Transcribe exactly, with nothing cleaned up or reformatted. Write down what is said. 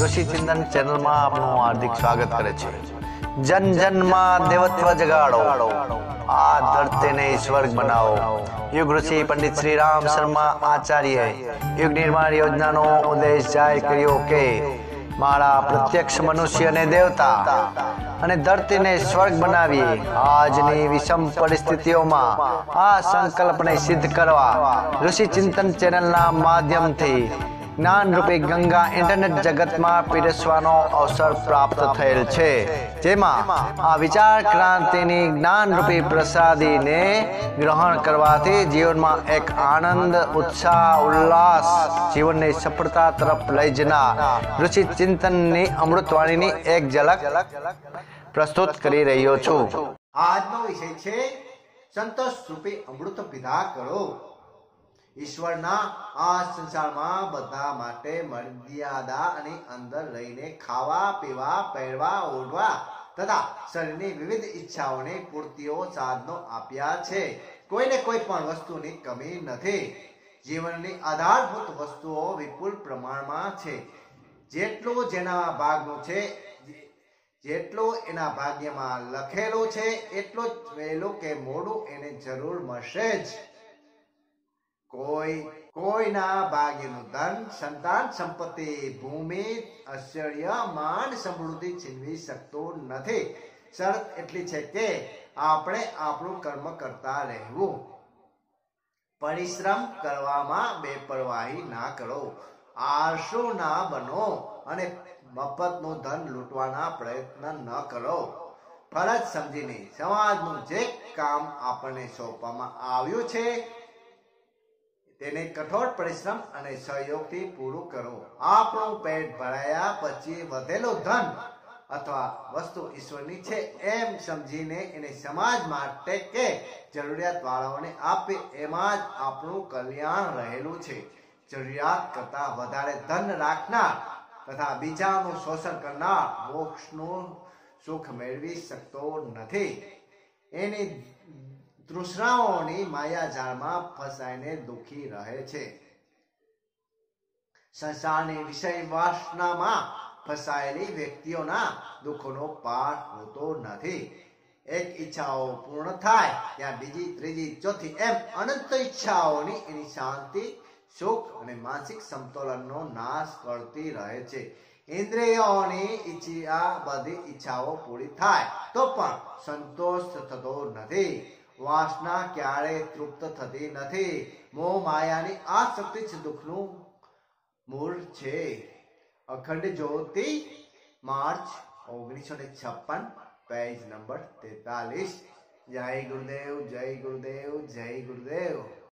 ઋષિ ચિંતન ચેનલમાં આપનું હાર્દિક સ્વાગત કરે છે। જન જનમાં દેવત્વ જગાડો, આ ધરતીને સ્વર્ગ બનાવો। યુગ ઋષિ પંડિત શ્રી રામ શર્મા આચાર્ય યુગ નિર્માણ યોજનાનો ઉદ્દેશ જાહેર કર્યો કે મારા પ્રત્યક્ષ મનુષ્ય અને દેવતા અને ધરતીને સ્વર્ગ બનાવીએ। આજની વિષમ પરિસ્થિતિઓમાં આ સંકલ્પને સિદ્ધ કરવા ઋષિ ચિંતન ચેનલના માધ્યમથી જ્ઞાન રૂપી ગંગા ઇન્ટરનેટ જગતમાં પીરસવાનો અવસર પ્રાપ્ત થયેલ છે, જેમાં આ વિચાર ક્રાંતિની જ્ઞાન રૂપી પ્રસાદીને ગ્રહણ કરવાથી જીવનમાં એક આનંદ, ઉત્સાહ, ઉલ્લાસ, જીવનની સફળતા તરફ લઈ જનાર ઋષિ ચિંતનની અમૃતવાણીની એક ઝલક પ્રસ્તુત કરી રહ્યો છું। આજનો વિષય છે સંતોષ રૂપી અમૃત પીધા કરો। ઈશ્વરના આ સંસારમાં બધા માટે મર્યાદાની અંદર રહીને ખાવા, પીવા, પહેરવા, ઓઢવા તથા શરીરની વિવિધ ઈચ્છાઓની પૂર્તિઓ સાધનો આપ્યા છે। કોઈને કોઈ પણ વસ્તુની કમી નથી। જીવનની આધારભૂત વસ્તુઓ વિપુલ પ્રમાણમાં છે। જેટલું જેના ભાગનું છે, જેટલું એના ભાગ્યમાં લખેલું છે, એટલું જ વહેલું કે મોડું એને જરૂર મળશે જ। કોઈ કોઈના ભાગ્યનું ધન, સંતાન, સંપત્તિ, ભૂમિ, ઐશ્વર્ય, માન, સમૃદ્ધિ છીનવી શકતું નથી। શરત એટલી છે કે આપણે આપણું કર્મ કરતા રહેવું, પરિશ્રમ કરવામાં બેપરવાહી ના કરો, આળસુ ના બનો અને મફતનું ધન લૂંટવાના પ્રયત્ન ન કરો। ફરજ સમજીને સમાજનું જે કામ આપણને સોંપવામાં આવ્યું છે તેને કઠોર પરિશ્રમ અને સહયોગથી પૂરું કરો। આપણું પેટ ભરાયા પછી વધેલું ધન અથવા વસ્તુ ઈશ્વરની છે એમ સમજીને એને સમાજ માટે કે જરૂરિયાત વાળાઓને આપી, એમાં જ આપણું કલ્યાણ રહેલું છે। જરૂરિયાત કરતા વધારે ધન રાખનાર તથા બીજાનું શોષણ કરનાર મોક્ષનું સુખ મેળવી શકતો નથી। એની તૃષ્ણાઓની માયાજાળમાં ફસાઈને દુઃખી રહે છે। સંસારની વિષય વાસનામાં ફસાયેલી વ્યક્તિઓના દુઃખોનો પાર હોતો નથી। એક ઈચ્છાઓ પૂર્ણ થાય ત્યાં બીજી, ત્રીજી, ચોથી એમ અનંત ઈચ્છાઓની એની શાંતિ, સુખ અને માનસિક સમતોલનનો નાશ કરતી રહે છે। ઇન્દ્રિયોની ઈચ્છા બધી ઈચ્છાઓ પૂરી થાય તો પણ સંતોષ થતો નથી। વાસના ક્યારેય તૃપ્ત થતી નથી। મોહ માયાની આસક્તિ જ દુઃખનું મૂળ છે। અખંડ જ્યોતિ, માર્ચ ઓગણીસો ને છપ્પન, પેજ નંબર તેતાલીસ। જય ગુરુદેવ, જય ગુરુદેવ, જય ગુરુદેવ।